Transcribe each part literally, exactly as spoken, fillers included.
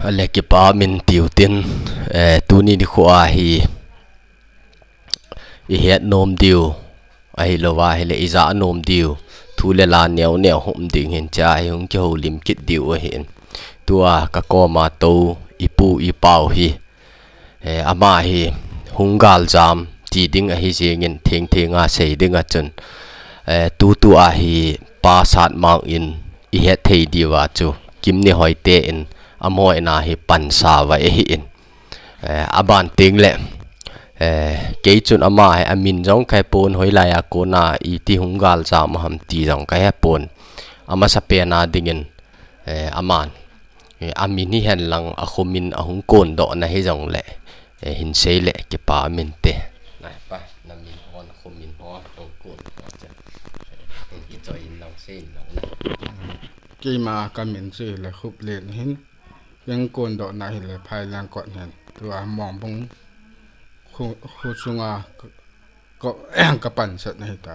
le ki pa min tiu tin tu ni di khwa hi i het nom diu ai lo wa hele iza nom diu thu le la neo neo hum ding hin cha hi hung ki ho lim kit diu hin tua ka ko ma to ipu i pau hi ama hi hungal jam ti ding a hi jengin theng thenga sei dinga chun tu tu a hi pa sat mang in i het thei diwa chu kim ni hoi te in amoi na hi pan sa wa hi in aban ting le ke chun ama hai amin jong kai pon hoi la ya ko na i ti hungal jam ham ti jong kai pon ama sa pe na dingin aman amin hi hen lang a khomin a hung kon do na hi jong le hin sei le ke pa min te nai pa na min hon khomin ho hung kon cha i to in lang sei lang ki ma ka min sei le khup len hinยังโกนดอกนาหิเลยภายหลังก่อนเห็นตัวมองพงคู่ซุงอาก็กระปั่นสัตว์ในใจ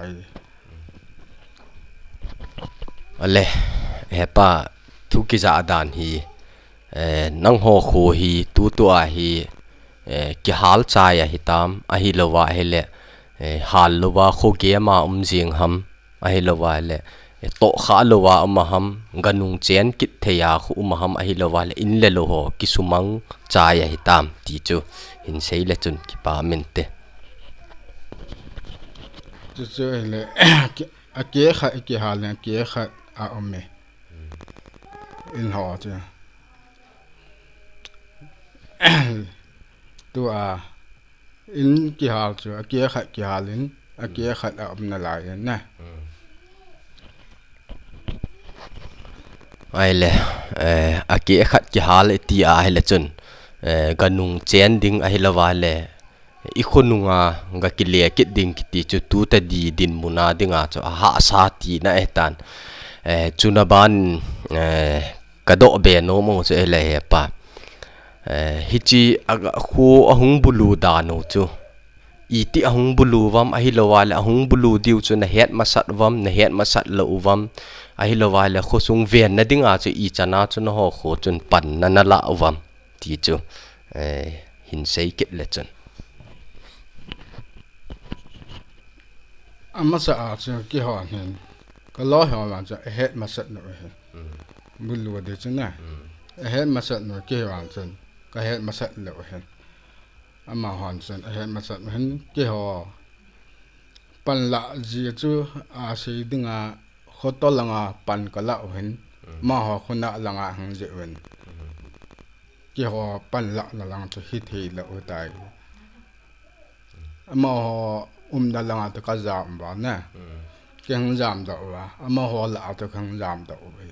อะไรเฮป้าทุกิจาดานฮีนังหัวคู่ฮีตัวตัวฮีกิฮัลใจฮีตามอหิลวะเฮเลฮัลลวะคู่เกียมาอุ้มจิงฮัมอหิลวะเลโตขาลวะอุมาฮัมกันุงเจนกิเทียkhuอุมาฮัมอหิลวะเลอินเลโลโหกิสุมังใจฮีตามที่จูหินเซเลจุนกิปาเมนเตจะเจอเลยอาเกียขัดอาเกียหาเลยอาเกียขัดอาอมเมอินหอจ้ะตัวอินกี่หาจ้ะอาเกียขัดกี่หาลินอาเกียขัดอาอมนาลายนะไอ้เลยอาเกียขัดกี่หาเลยตีอาให้เลยจุนกันนุงเจนดิ้งอหิลวะเลอีคนนุงอ่ะก็กิเลกิดดิ้งกิติจุดตัวแต่ดีดินมุนาดิ้งอ่ะจ้ะหาสาตีนะเอตันจุนบันกระโดดเบนโนมงจะเอเลยปะฮิจิอ่ะคู่อ่ะหงบุลูดานจูอีที่อ่ะหงบุลูวัมอหิลวะเลอ่ะหงบุลูดิวจุนเฮ็ดมาสัตวัมเฮ็ดมาสัตเลววัมอหิลวะเลคู่สุงเวียนนะดิ้งอ่ะจ้ะอีจานาจุนห่อคู่จุนปันนั่นละวัมที่จูหินเซกิเลจันอามาสะอาดจะกี่หอนเห็นก็ล้อหอนมันจะเฮ็ดมาสัตหน่อยบุญหลวงเดี๋ยวจังนะเฮ็ดมาสัตหน่อยกี่หอนจันก็เฮ็ดมาสัตเหลวเห็นอามาหอนจันเฮ็ดมาสัตเห็นกี่หอปันละจีจูอาศัยดึงอาขดต้นลังอาปันก็ละเห็นมาหอคนละลังอาหังเจวินกี่หอปั้นละละลังจะฮิตเฮละอุตัยอมาหออุ้มละลังตะกะจามบ้านนะเกี่ยงจามดอกว่าอมาหอละตะคังจามดอกไป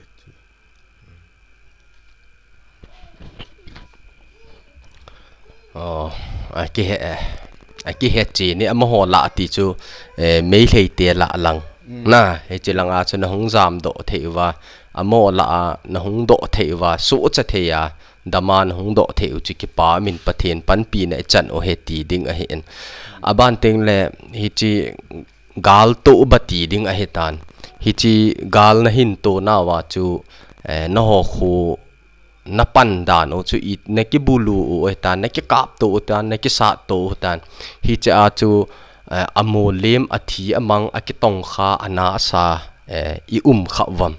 อ๋อไอ้กี่เอไอ้กี่เฮจีนี่อมาหอละติจูเอไม่เลยเตียละลังนะเฮจีลังอาจจะนหงจามดอกเทว่าอมาหอละนหงดอกเทว่าสู้จะเทียดามันหงดอกเทวจิกิปามินปะเทนปันปีในจันโอเฮตีดิ้งอเห็นอาบานเต็งเลฮิจิกาลโตบัตีดิ้งอเฮตันฮิจิกาลนะหินโตนาวาจูเอนะฮอคูนับปันดานโอจูอีเนกิบูลูโอเฮตันเนกิกาบโตโอตันเนกิสาโตโอตันฮิจิอาจูอโมเลมอธีอมังอกิตงคาอนาสาเออีอุมขวัม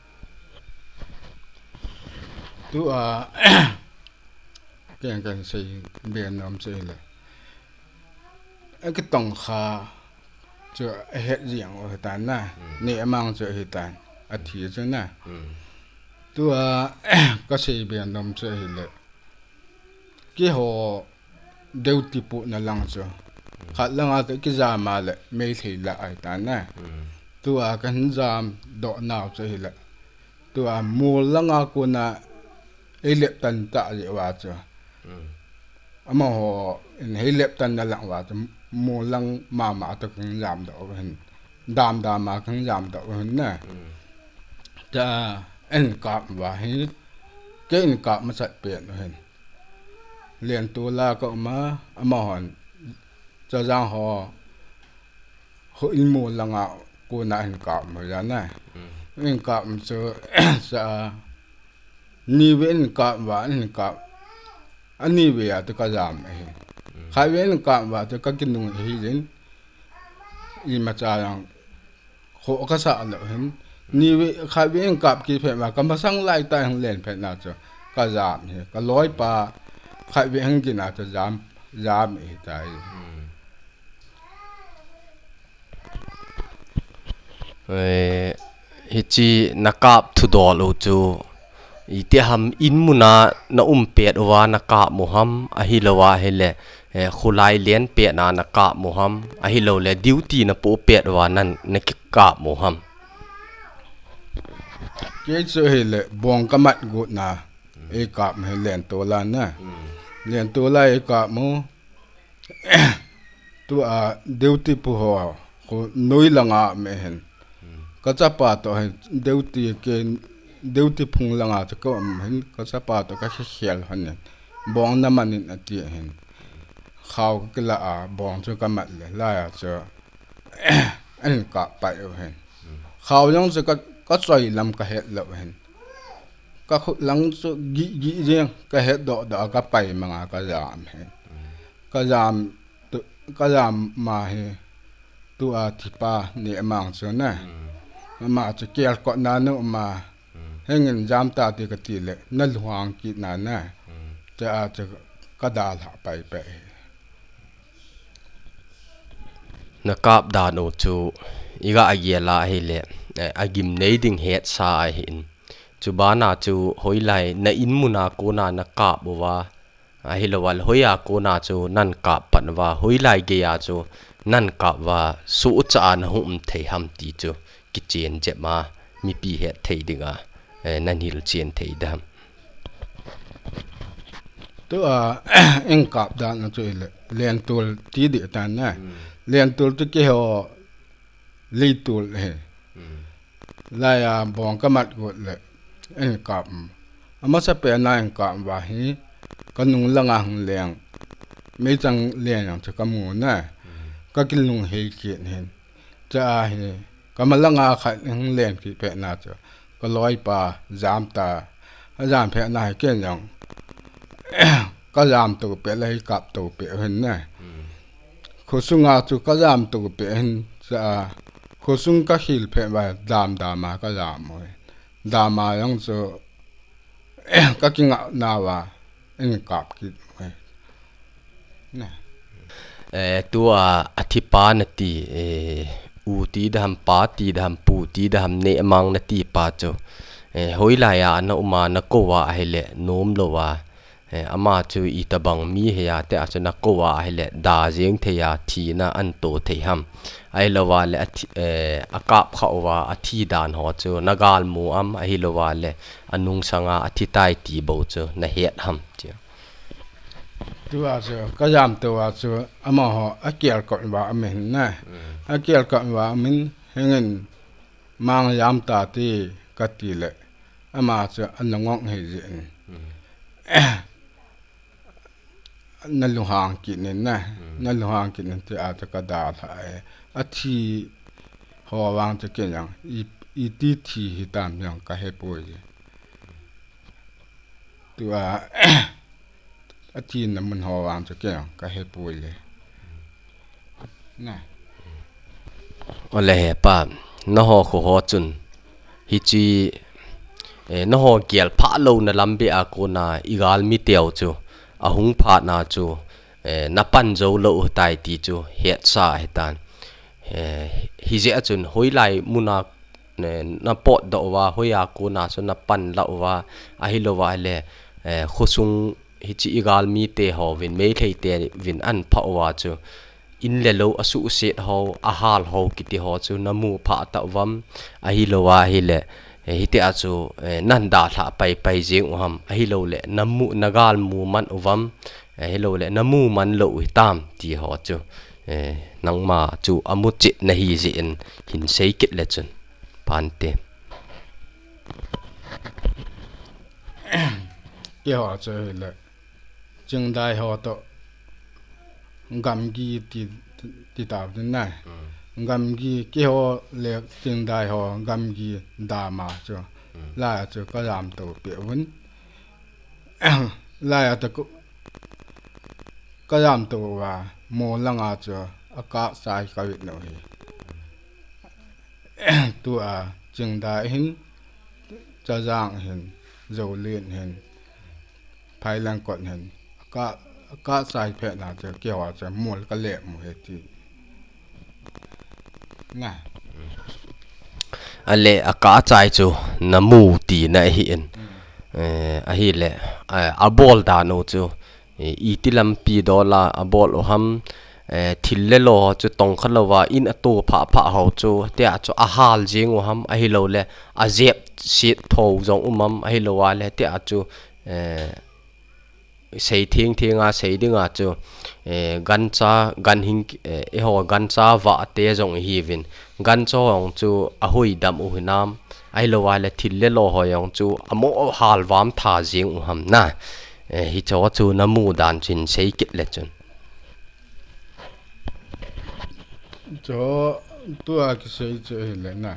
ตัวแกงกันใส่เบียนน้ำใส่เลยไอ้ก็ต้องขาจะเฮ็ดเสียงโอตานนะนี่มังจะเฮ็ดตานอาทิตย์จังนะตัวก็ใส่เบียนน้ำใส่เลยกี่หัวเดือดติปุนั่นลังจ้ะขัดลังอาตัวกี่จามมาเลยไม่ใช่ละไอ้ตานนะตัวกันจามดอกนาวใส่เลยตัวมูลลังอากูน่ะเอเล็บตันตาเยว่าจ้ะอามาหัวเฮเล็บตันนั่นหลังว่าจะมูลังมามาตะกังยามดอกเห็นดามดามมากังยามดอกเห็นน่ะจะเอ็นกาบว่าเห็นเก่งกาบมาสัตเปลี่ยนเห็นเรียนตัวลาก็มาอามาหันจะจ้างหัวหัวอินมูลังอ่ะกูน่ะเห็นกาบเหมือนกันน่ะเอ็นกาบมันจะจะ ni ven ka wa an ka ani we ya to ka jam he khai ven ka wa to ka kinung hi len i ma cha yang kho ka sa lo hen ni we khai ven ka ki phe ma ka ma sang lai ta hang len phe na cho ka jam he ka loi pa khai ven hang ki na cho jam jam he tai eh hi chi nakap thu do lo chu i te ham in muna na um pet wa nakap mu ham a hi lo wa hele khulai len pe na nakap mu ham a hi lo le duty na po pet wa nan na ki kap mu ham ke so he le bong ka mat gut na e kap he len to la na len to la e kap mu tu a duty pu ho ko noi langa me hen ka cha pa to he duty ke duty phung langa to ko hen ka cha pa to ka khel han ne bong na manin ati hen khaw ke la a bong chu ka mat le la ya cho an ka pa yo hen khaw yong chu ka ka choi lam ka het lo hen ka khu lang chu gi gi jeng ka het do da ka pai manga ka jam hen ka jam tu ka jam ma he tu a thi pa ni amang chu na ma chu kel ko na no ma hengin jam ta ti ka ti le na luang ki na na cha a cha ka da la pai pe nakap da no chu iga agiela hi le agim nei ding het sa hin chu bana chu hoilai na in muna ko na nakap wa a hi lawal hoya ko na chu nan ka pan wa hoilai ge ya chu nan ka wa su cha na hum thei ham ti chu ki chen je ma mi pi het thei dinga nan hil chen thei dam tu a eng kap da na chu le len tul ti de tan na len tul tu ke ho li tul he la ya bong ka mat go le eng kap ama sa pe na eng kap wa hi ka nung langa hang leng me chang len yang cha ka mu na ka kil nung he ki hen cha he ka malanga kha hang len ki pe na cha ka loi pa jam ta jam phe na ke yang ka jam tu pe lai kap tu pe hen na khu sunga chu ka jam tu pe hen cha khu sung ka hil phe ba dam da ma ka jam mo da ma yang chu ka kinga na wa en kap ki na eh tua athipa na ti eh u ti dam pa ti dam pu ti dam ne mang na ti pa chu eh hoila ya na uma na ko wa hele nom lo wa eh ama chu i tabang mi he ya te achana ko wa hele da jeng the ya thi na an to the ham ai lo wa le eh akap kha wa athi dan ho chu nagal mu am ai lo wa le anung sanga athi tai ti bo chu na het ham chu tu a chu ka jam tu a chu ama ho a kial ko wa amen na a kial ko wa amen hengen mang yam ta ti ka ti le ama chu an ngong he jin na lu hang ki ne na na lu hang ki ne te a ta ka da tha a thi ho wang te ke yang i i ti thi hi tam yang ka he po ji tu a a thi na mun ho wang te ke yang ka he po le na ole he pa na ho kho ho chun hi chi eh na ho kial pha lo na lambe a ko na igal mi teo chu ahung pha na chu eh na pan zo lo tai ti chu het sa hetan eh hi je chun hoilai muna ne na pot do wa hoya ko na chu na pan la wa a hi lo wa le eh khosung hi chi igal mi te ho win me thei te win an pha wa chu in le lo asu se ho a hal ho ki ti ho chu na mu pha ta wam a hi lo wa hi le hi te a chu nan da tha pai pai jeng ham a hi lo le namu nagal mu man wam hi lo le namu man lo tam ti ho chu nang ma chu amu chi na hi ji in hin sei kit le chun pan te ke ho chu le jing dai ho to gam gi ti ti ta na gam gi ke ho le jing dai ho gam gi da ma chu la chu ka ram to pe won lai ata ko kayam to wa mo langa cho aka sai ka wit no hi tu a ching da hin cha jang hin zo lien hin phai lang kon hin aka aka sai phe na cho kya wa cho mol ka le mo he ti na ale aka chai chu namu ti na hi en a hi le a bol da no chu i tilam pi dola a bol o ham thil le lo chu tong khalawa in a to pha pha ho chu te a chu a hal jing o ham a hi lo le a zep sit tho jong umam a hi lo wa le te a chu sei thieng thieng a sei ding a chu gan cha gan hing e ho gan cha wa te jong hi vin gan cho ong chu a hui dam u hinam ai lo wa le thil le lo ho yong chu amo hal wam tha jing u ham na hi cho chu namu dan chin sei kit le chun cho tua cái sei cho le na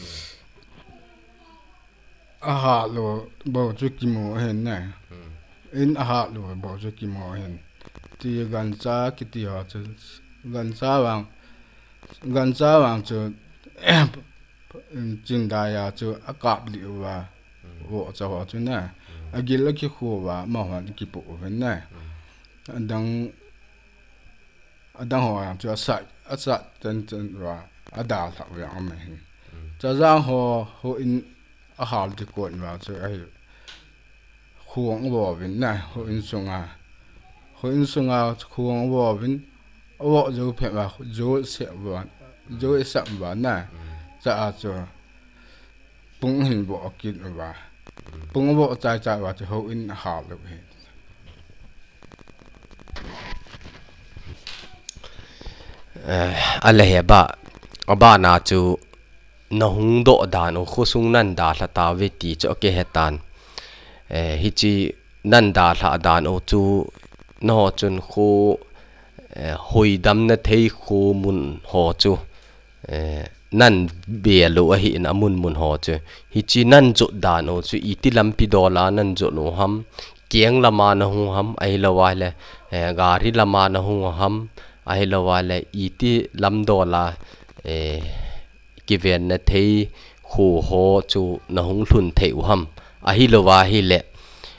a ha lo bo chu ki mo hen na in a ha lo bo chu ki mo hen ti gan cha ki ti ha chu gan cha wang gan cha wang chu jing da ya chu a kap li wa wo cha wa chu na a gil la ki khu wa ma han ki pu hen na dang adang ho yang chu sa a sa chân chân wa a da sa wa am hen cha jang ho ho in a hal ti kon wa chu ai khuang wo vin na ho in sunga ho in sunga khuang wo vin wo jo phe wa jo se wa jo sa wa na cha a chu pung hin bo kin wa pung bo chai chai wa chu ho in hal lo he ale he ba aba na chu na hung do da no khosung nan da la ta ve ti cho ke hetan hi chi nan da la dan o chu no chun khu hoi dam na thei khu mun ho chu nan be lo a hi na mun mun ho chu hi chi nan chu dan o chu i ti lam pi dola nan chu no ham kieng lama na hu ham ai lo wa le gari lama na hu ham ai lo wa le i ti lam dola ki ven na thei khu ho chu na hung hlun thei u ham a hi lo wa hi le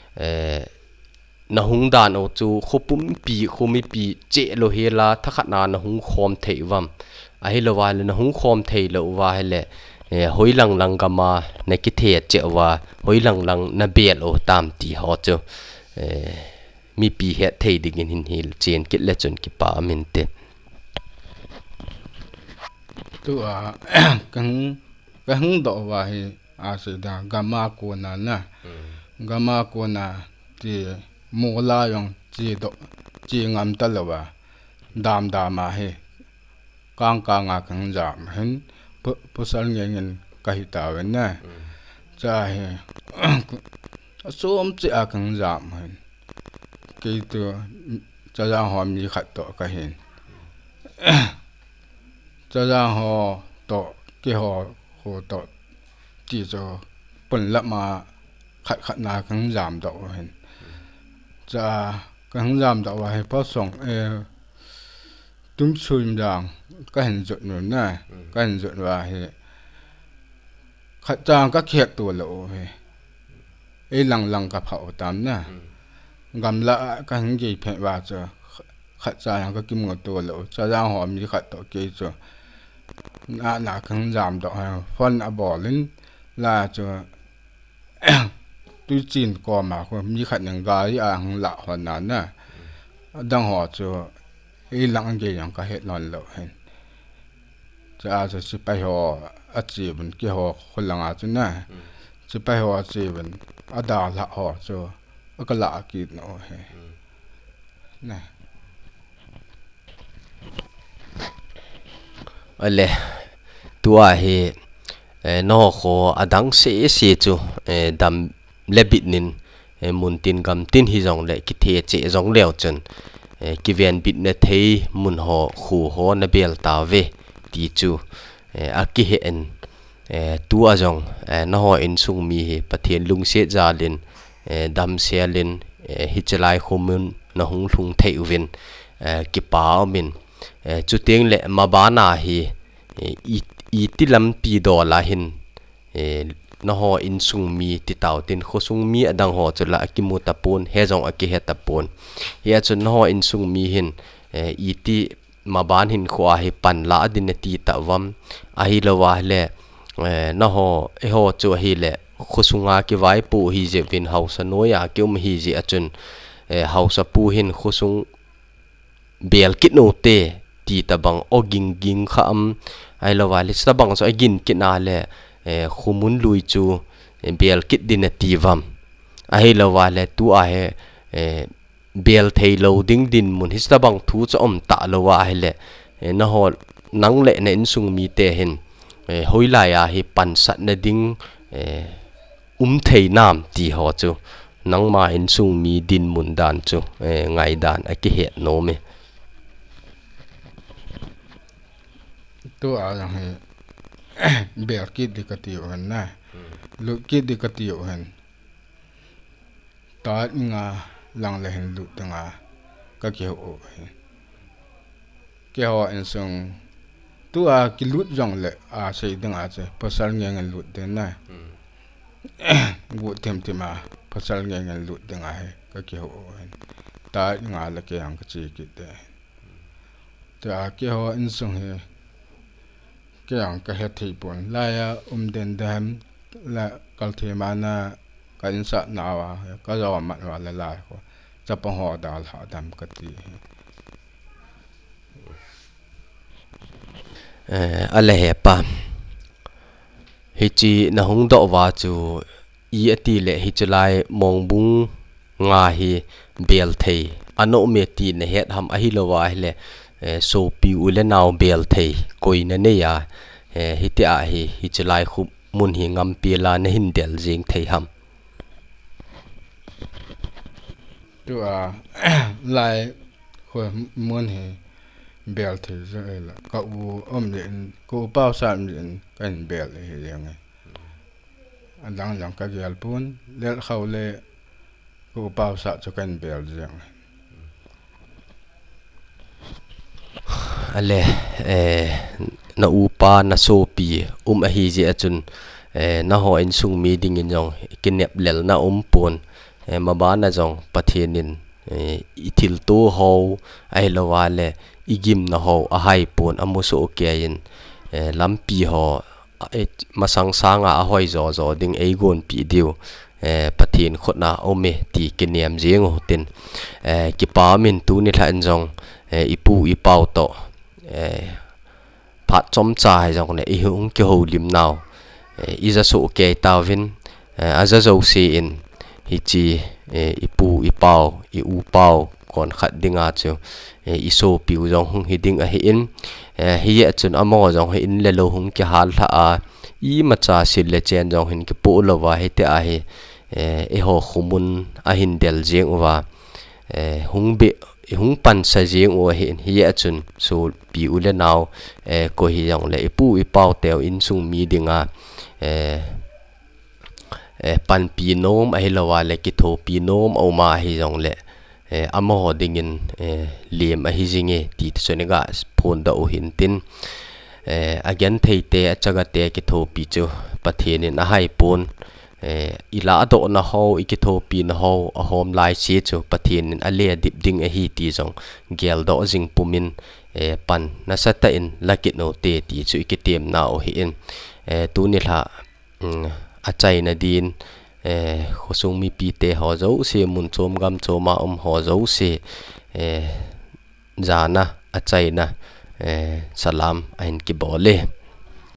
na hung dan o chu khopum pi khomi pi che lo he la thakhat na na hung khom thei wam a hi lo wa le na hung khom thei lo wa he le hoi lang lang kama na ki the che wa hoi lang lang na bel o tam ti ho chu mi pi he thei ding in hin hil chen kit le chun ki pa min te tu a kan kan do wa hi a se da gama ko na na gama ko na ti mo la yong chi do chi ngam ta lo wa dam da ma he kang ka nga kan jam hen pu sal nge ngen ka hi ta wen na cha he som chi a kan jam hen ke tu cha ja ho mi khat to ka hen cha ra ho to ke ho ho to ti cho pun la ma khat khat na kan jam do hen cha kan jam do wa he po song e tum chun dang ka hen jot nu na ka hen jot wa he khat chang ka khek tu lo he e lang lang ka phau tam na gam la ka hin ge phe wa cha khat chang ka kim ngo tu lo cha ra ho mi khat to ke cho na na kan jam do ha fon a bolin la cho tu chin ko ma ko mi khat nang ga yi ang la ho na na dang ho cho e lang ge yang ka het non lo hen cha cho si pai ho a chi bun ki ho khol lang a chu na si pai ho a chi bun a da la ho cho a ka la ki no he na ale tua he no kho adang se se chu dam lebit nin mun tin gam tin hi jong le ki the che jong leo chen ki ven bit na thei mun ho khu ho na bel ta ve ti chu a ki he en tua jong no ho in sung mi he pathian lung se ja lin dam se lin hi chalai khumun na hung thung thei vin ki pau min chu teng le ma bana hi i tilam pi do la hin na ho in sung mi ti tau tin kho sung mi adang ho chula akimu tapun he jong aki he tapun ya chun ho in sung mi hin i ti ma ban hin khwa hi pan la din ti ta wam a hi lawa le na ho e ho chu hi le kho sunga ki vai pu hi je vin house noya kyum hi je achun house pu hin kho sung bel kit no te ti ta bang oging ging kha am ai lawa le sta bang so agin kina le khumun lui chu bel kit din ti vam a hi lawa le tu a he bel thei lo ding din mun hista bang thu cho om ta lowa hi le na ho nang le na in sung mi te hin hoila ya hi pan sat na ding um thei nam ti ho chu nang ma in sung mi din mun dan chu ngai dan a ki he no me tu a yang he bel kit di kati on na lu kit di kati on ta nga lang le hen lu tanga ka ke o ke ho en sung tu a ki lut jong le a sei dang a che pasal nge nge lut de na gu tem tem a pasal nge nge lut dang a he ka ke o ta nga le ke ang ka chi ki de ta ke ho en sung he ke ang ka he thei pon la ya um den dam la kal the ma na ka in sa na wa ka zo ma wa la la ko cha pa ho dal ha dam ka ti eh ale he pa hi chi na hung do wa chu i ati le hi chlai mong bung nga hi bel thei ano me ti ne het ham a hi lo wa le so pi u le naw bel thei koi na ne ya hi ti a hi hi chlai khu mun hi ngam pi la ne hin del jing thei ham tu a lai ko mun he bel thei zo la ka u om le ko pau sa le kan bel he yang an lang lang ka gel pun le khaw le ko pau sa cho kan bel yang ale eh na upa na so pi um a hi je achun eh na ho in sung mi ding in jong kinep lel na um pon ma ba na jong pathenin ithil to ho ai lawa le igim na ho a hai pon amu so ke in lampi ho masang sanga a hoi zo zo ding ei gon pi diu pathin khotna ome ti kiniam jeng ho tin ki pa min tu ni tha an jong ipu ipau to phat chom chai jong ne i hung ki ho lim naw i za so ke tawin aza zo si in hi chi ipu ipau i u pau kon khat dinga chu i so piu jong hung hi ding a hi in hi ye chun amo jong hi in le lo hung ki hal tha a i ma cha sil le chen jong hin ki pu lo wa hi te a hi e ho khumun a hin del jeng wa hung be hung pan sa jeng o hi hi ye chun so pi u le naw ko hi jong le ipu ipau teo in sung mi dinga pan pi nom a hi lo wa le ki tho pi nom o ma hi jong le amo dingin lem a hi jinge ti chonega phone da o hin tin again theite achaga te ki tho pi chu pathin a hai pon ila do na ho ikitho pi na ho a hom lai chi chu pathin a le dip ding a hi ti jong gel do jing pumin pan na sata in lakit no te ti chu ikitem na o hi in tu ni tha a chai na din khosung mi pi te ho zo se mun chom gam choma om ho zo se jana a chai na salam ain ki bole